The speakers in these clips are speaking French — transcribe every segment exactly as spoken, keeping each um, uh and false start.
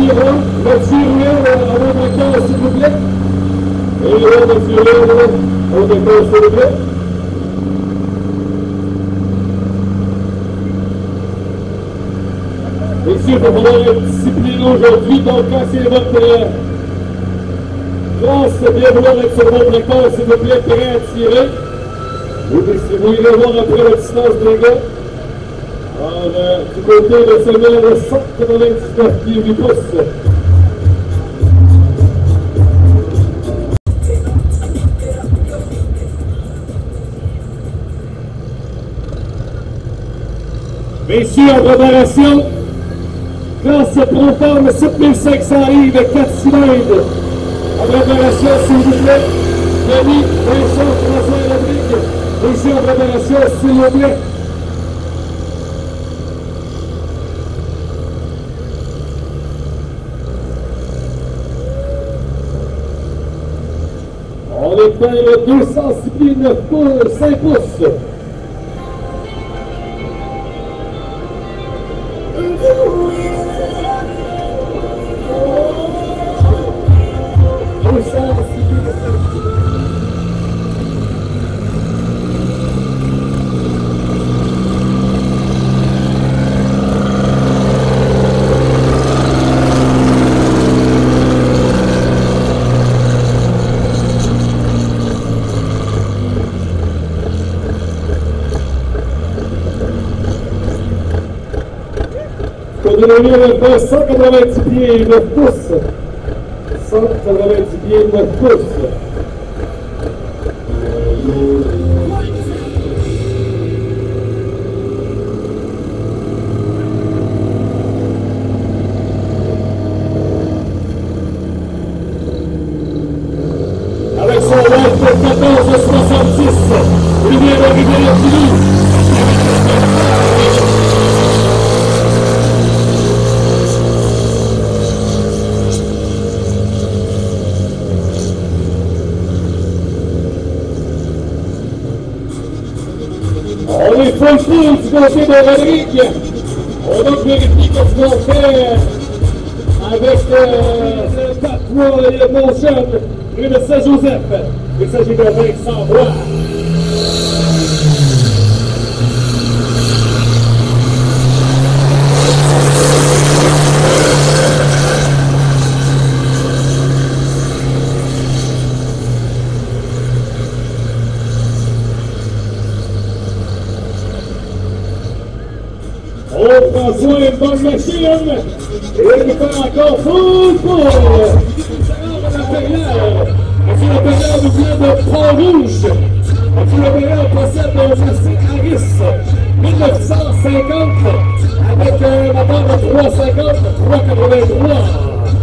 tireur, le tireur à votre acteur, s'il vous plaît. Et le tireur à votre acteur, s'il vous plaît. Messieurs, il va falloir être discipliné aujourd'hui, donc quand c'est votre euh, classe, bien vouloir être sur votre acteur, s'il vous plaît, prêt à tirer. Vous, vous irez voir après la distance des gars. Alors, euh, du côté de seulement le cent quatre-vingt-dix-neuf pieds huit pouces. Messieurs, en préparation, classe Proforme sept mille cinq cents livres, quatre cylindres. En préparation, s'il vous plaît, Denis, Vincent, François et Rodrigue. Messieurs, en préparation, s'il vous plaît. On est dans le deux cent six pieds neuf pouces, cinq pouces. On a mis cent quatre-vingt-dix pieds neuf pouces. cent quatre-vingt-dix pieds neuf pouces. Avec son live de quatorze soixante-dix, il vient d'arriver à Toulouse. On est full full du côté de Rodrigue. On va vérifier ce qu'on fait avec euh, le quatre trois et le Motion et le Saint-Joseph. Il s'agit de Vincent Bois. On prend soin une bonne machine et il fait encore full full. Monsieur le Période nous vient de Pont-Rouge. Monsieur le Période possède un Massey Harris mille neuf cent cinquante avec un moteur de trois cent cinquante, trois cent quatre-vingt-trois.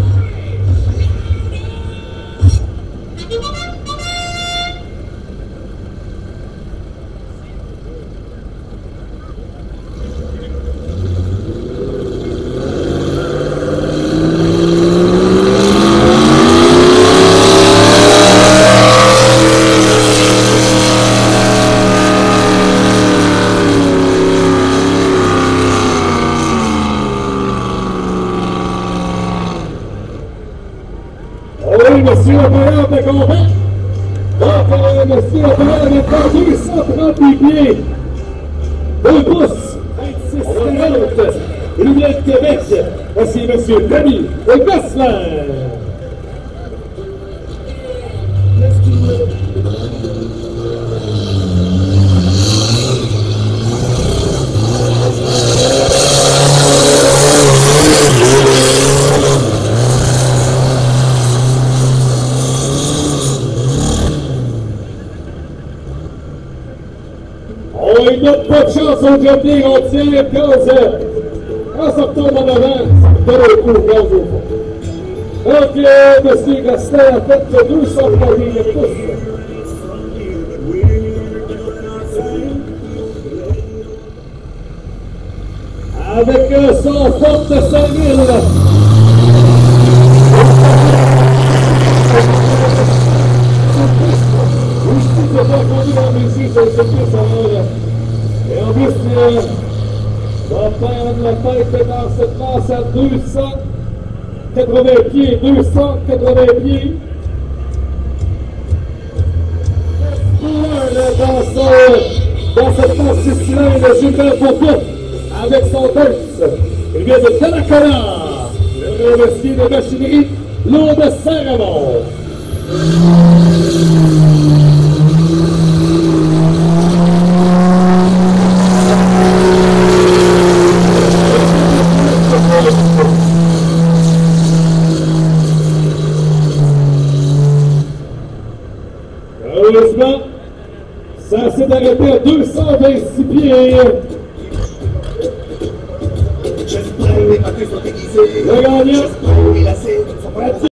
Monsieur le Période est content. Donc, monsieur le Période est à deux cent trente pieds. deux pouces. vingt-six quarante. Il vient de Québec. Voici monsieur Denis Gosselin. Il n'y a pas de chance au jumping, on tient le gaz. Quand ça retombe en avant, ça donne un coup au gaz au fond. Donc, euh, monsieur Gosselin a fait deux cent trente-neuf pouces. Avec euh, son forte de cinq mille. Je ne sais pas conduire en Russie, c'est le plus en et en plus, euh, on va perdre la tête dans cette classe à deux cent quatre-vingts pieds, deux cent quatre-vingts pieds. Dans, son, dans cette phase six cylindres, Gilbert Foucault, avec son Deutz. Il vient de Donnacona, le remercier de machinerie, l'eau de Saint-Raymond. Heureusement, ça s'est arrêté à deux cent vingt-six pieds. Le gagnant.